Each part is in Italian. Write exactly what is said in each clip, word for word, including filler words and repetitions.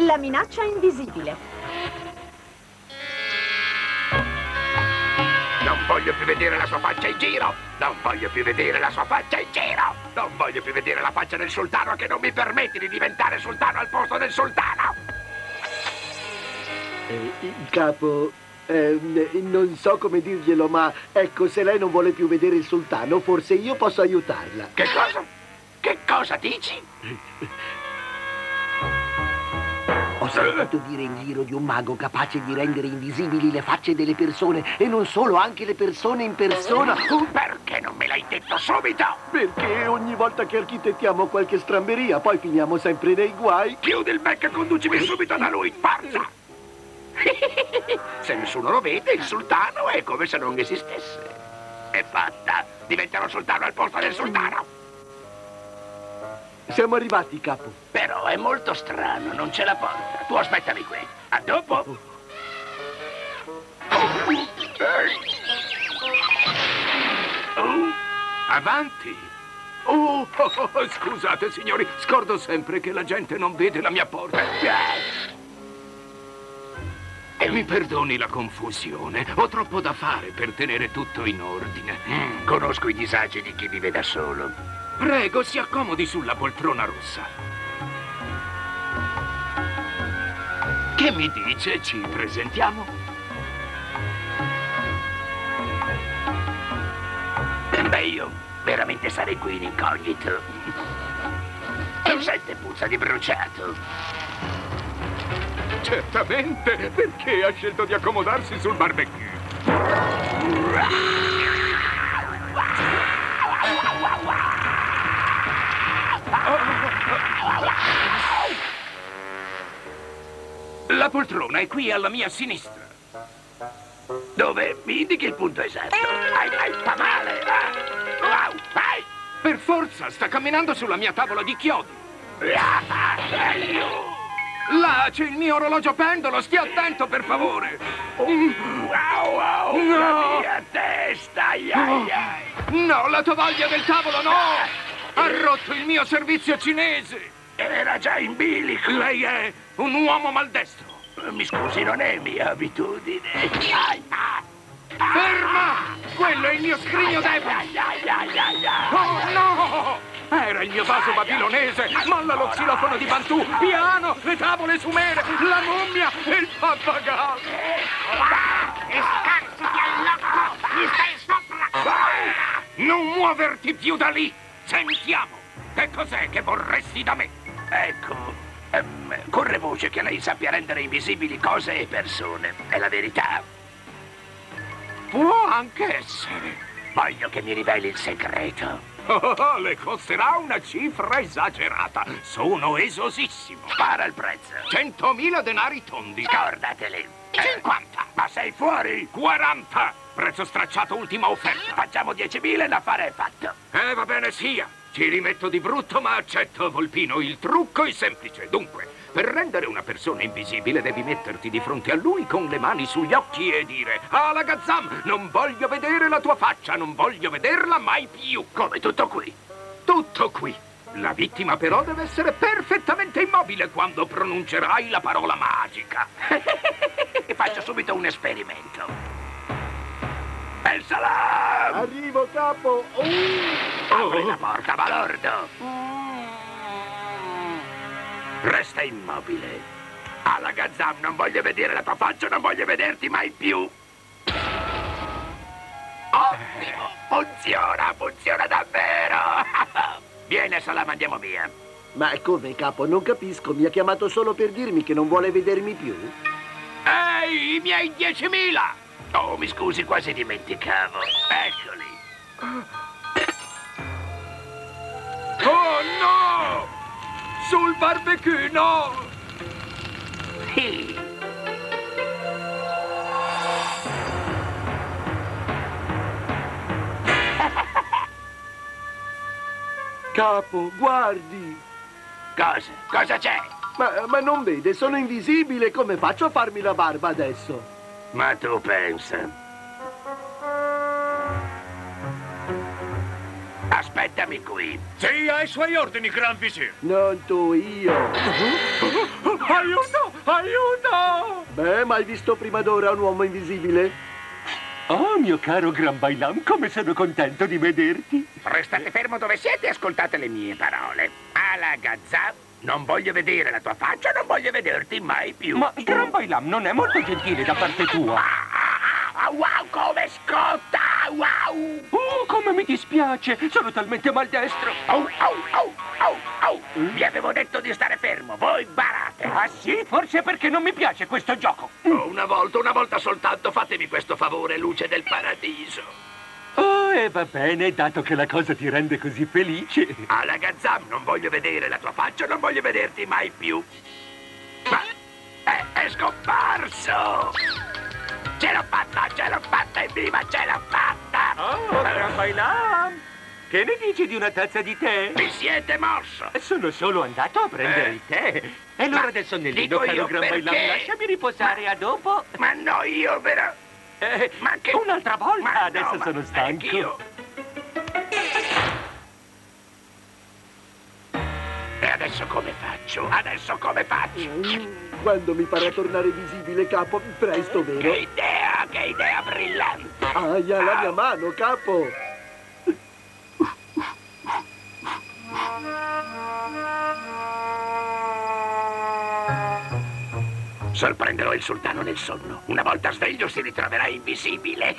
La minaccia invisibile. Non voglio più vedere la sua faccia in giro! Non voglio più vedere la sua faccia in giro! Non voglio più vedere la faccia del sultano che non mi permette di diventare sultano al posto del sultano! Eh, capo, eh, non so come dirglielo, ma ecco, se lei non vuole più vedere il sultano, forse io posso aiutarla. Che cosa? Che cosa dici? Ho sentito dire in giro di un mago capace di rendere invisibili le facce delle persone e non solo, anche le persone in persona. Perché non me l'hai detto subito? Perché ogni volta che architettiamo qualche stramberia poi finiamo sempre nei guai. Chiudi il becco e conducimi subito da lui, forza! Se nessuno lo vede, il sultano è come se non esistesse. È fatta. Diventerò sultano al posto del sultano. Siamo arrivati, capo. Però è molto strano, non c'è la porta. Tu aspettami qui. A dopo. Oh, avanti. Oh, oh, oh, scusate, signori. Scordo sempre che la gente non vede la mia porta. E mi perdoni la confusione. Ho troppo da fare per tenere tutto in ordine. Mm, conosco i disagi di chi vive da solo. Prego, si accomodi sulla poltrona rossa. Che mi dice? Ci presentiamo? Beh, io veramente sarei qui in incognito. Non sente puzza di bruciato? Certamente. Perché ha scelto di accomodarsi sul barbecue? La poltrona è qui alla mia sinistra. Dove? Mi indichi il punto esatto. Ai, ai, fa male. Wow, vai. Per forza, sta camminando sulla mia tavola di chiodi. Là c'è il mio orologio pendolo, stia attento per favore. Wow, wow, No. la mia testa. Ai, ai, ai. No, la tovaglia del tavolo no! Ha rotto il mio servizio cinese! Era già in bilico. Lei è un uomo maldestro. Mi scusi, non è mia abitudine. Ai, ai. Ferma! Quello è il mio scrigno debole! Ai, ai, ai, ai, ai. Oh no! Era il mio vaso babilonese, ma lo xilofono di Bantu, piano, le tavole sumere, la mummia e il pappagallo! Scarsiti all'occhio! Mi stai sopra! Non muoverti più da lì! Sentiamo! Che cos'è che vorresti da me? Ecco, ehm, corre voce che lei sappia rendere invisibili cose e persone. È la verità. Può anche essere. Voglio che mi riveli il segreto. Oh, le costerà una cifra esagerata. Sono esosissimo. Spara il prezzo. Centomila denari tondi. Scordateli. Cinquanta. Ma sei fuori? Quaranta. Prezzo stracciato, ultima offerta. Facciamo diecimila e l'affare è fatto. Eh, va bene, sia. Ci rimetto di brutto, ma accetto, Volpino. Il trucco è semplice. Dunque, per rendere una persona invisibile devi metterti di fronte a lui con le mani sugli occhi e dire: Ala Gazzam, non voglio vedere la tua faccia, non voglio vederla mai più. Come tutto qui? Tutto qui. La vittima però deve essere perfettamente immobile quando pronuncerai la parola magica. Faccio subito un esperimento. El salam! Arrivo, capo! Uh! Apri la porta, balordo! Resta immobile. Alla Gazzam, non voglio vedere la tua faccia, non voglio vederti mai più. Ottimo! Funziona, funziona davvero! Vieni, Salam, andiamo via. Ma come, capo? Non capisco. Mi ha chiamato solo per dirmi che non vuole vedermi più? Ehi, i miei diecimila! Oh, mi scusi, quasi dimenticavo. Eccoli. Oh no! Sul barbecue, no! Sì. Capo, guardi! Cosa? Cosa c'è? Ma, ma non vede, sono invisibile. Come faccio a farmi la barba adesso? Ma tu pensa. Aspettami qui. Sì, ai suoi ordini, Gran Visir. Non tu, io. Aiuto! Aiuto! Beh, mai visto prima d'ora un uomo invisibile? Oh, mio caro Gran Bailam, come sono contento di vederti. Restate fermo dove siete e ascoltate le mie parole. Alakazam, non voglio vedere la tua faccia, non voglio vederti mai più. Ma Gran Bailam non è molto gentile da parte tua. Ah, ah, wow, come scotta! Wow! Oh, come mi dispiace, sono talmente maldestro. Oh, oh, oh, oh, oh! Vi avevo detto di stare fermo, voi barate! Ah sì, forse è perché non mi piace questo gioco. Oh, una volta, una volta soltanto, fatemi questo favore, luce del paradiso. Oh, e va bene, dato che la cosa ti rende così felice. Alakazam, non voglio vedere la tua faccia, non voglio vederti mai più. Ma è, è scomparso! Ce l'ho fatta, ce l'ho fatta, evviva, ce l'ho fatta! Oh, Gran Bailam, che ne dici di una tazza di tè? Vi siete mosso! Sono solo andato a prendere Eh. il tè. È l'ora Ma del sonnellino, dico caro io, Gran perché? Bailam. Lasciami riposare, a dopo. Ma no, io però... Eh, Ma che... Un'altra volta, Ma no, adesso ma sono stanco. anch'io. E adesso come faccio? Adesso come faccio? Mm, Quando mi farà tornare visibile, capo? Presto, Che vero? idea, che idea brillante! Aia, la mia mano, capo! Sorprenderò il sultano nel sonno. Una volta sveglio si ritroverà invisibile.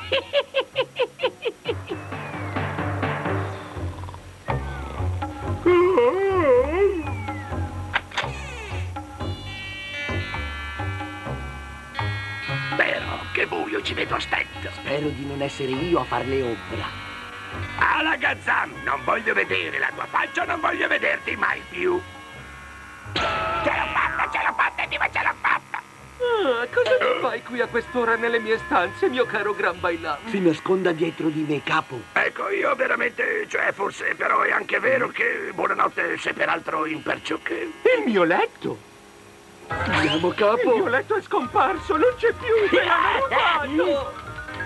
Però, che buio, ci vedo a stento. Spero di non essere io a farle ombra. Alakazam, non voglio vedere la tua faccia, non voglio vederti mai più. Ce l'ho fatta, ce l'ho fatta, Dio, ce l'ho fatta. Ah, cosa mi fai qui a quest'ora nelle mie stanze, mio caro Gran Bailam? Si nasconda dietro di me, capo. Ecco, io veramente, cioè, forse, però è anche vero che buonanotte, se peraltro imperciò che... Il mio letto! Andiamo, Il capo! mio letto è scomparso, non c'è più, me l'hanno rubato!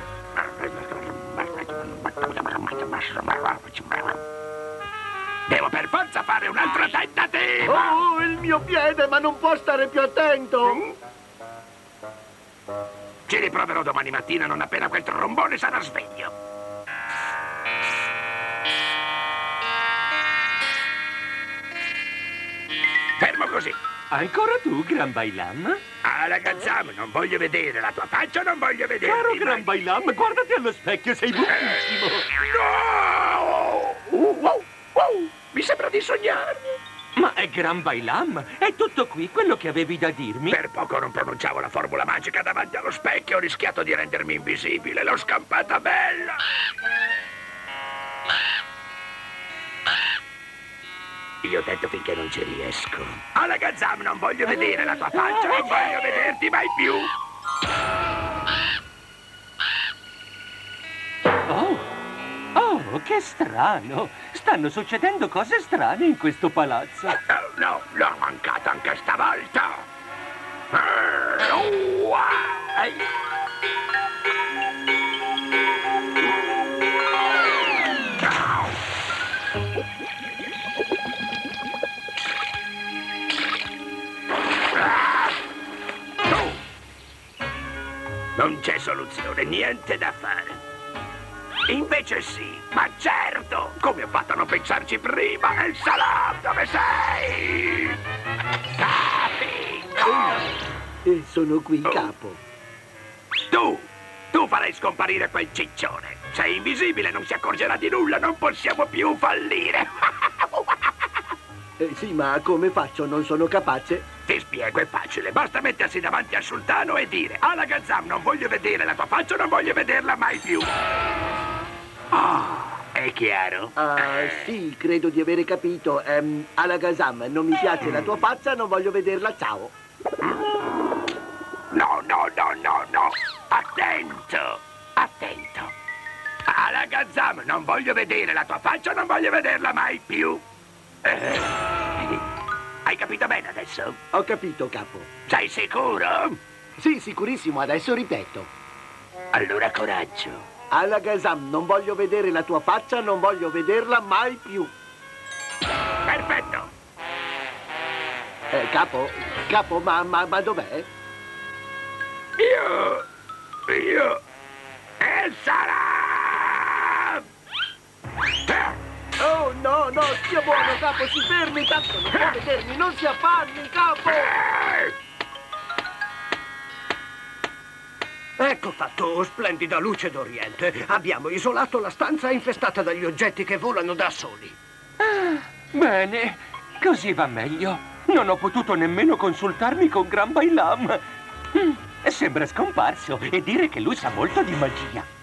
Devo per forza fare un altro tentativo! Oh, il mio piede, ma non può stare più attento! Ci riproverò domani mattina, non appena quel trombone sarà sveglio. Fermo così. Ancora tu, Gran Bailam? Alakazam, non voglio vedere la tua faccia, non voglio vederti Caro mai. Gran Bailam, guardati allo specchio, sei buffissimo! No! Uh, wow, wow, mi sembra di sognare. Ma è Gran Bailam, è tutto qui quello che avevi da dirmi? Per poco non pronunciavo la formula magica davanti allo specchio, ho rischiato di rendermi invisibile, l'ho scampata bella. Io tento finché non ci riesco. Alakazam, non voglio vedere la tua faccia, non voglio vederti mai più. Oh, oh, che strano! Stanno succedendo cose strane in questo palazzo. No, no, l'ho mancata anche stavolta. Eh, oh, ah, eh. Non c'è soluzione, niente da fare. Invece sì, ma certo! Come ho fatto a non pensarci prima? El Salam, dove sei? Capito? E sono qui, capo. Tu! Tu farai scomparire quel ciccione. Sei invisibile, non si accorgerà di nulla, non possiamo più fallire. Eh, sì, ma come faccio? Non sono capace? Ti spiego, è facile. Basta mettersi davanti al sultano e dire: Alakazam, non voglio vedere la tua faccia, non voglio vederla mai più. Ah, è chiaro? Ah, sì, credo di avere capito. Ehm, Alakazam, non mi piace la tua faccia, non voglio vederla, ciao. No, no, no, no, no. Attento, attento. Alakazam, non voglio vedere la tua faccia, non voglio vederla mai più. Eh, hai capito bene adesso? Ho capito, capo. Sei sicuro? Sì, sicurissimo, adesso ripeto. Allora coraggio. Alakazam, non voglio vedere la tua faccia, non voglio vederla mai più. Perfetto. Eh, capo, capo, ma, ma, ma dov'è? Io... Io... E sarà... Oh, no, no, stia buono, capo, si fermi, tanto non può vedermi, non si affanni, capo! Ecco fatto, oh, splendida luce d'Oriente. Abbiamo isolato la stanza infestata dagli oggetti che volano da soli. Ah, bene, così va meglio. Non ho potuto nemmeno consultarmi con Gran Bailam. Mm, sembra scomparso e dire che lui sa molto di magia.